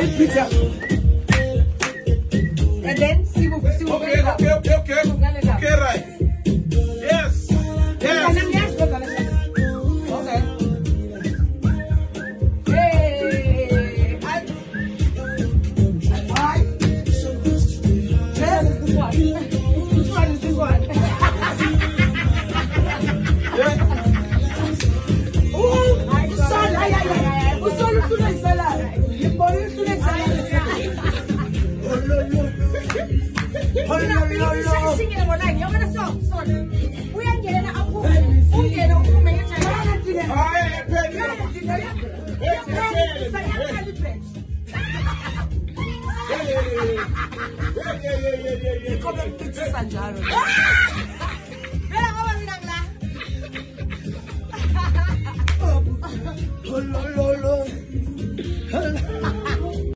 pizza. And then see what Okay, right. Yes. Yes. Okay. Hey. Yes, this one. Which one is this one? Come and put this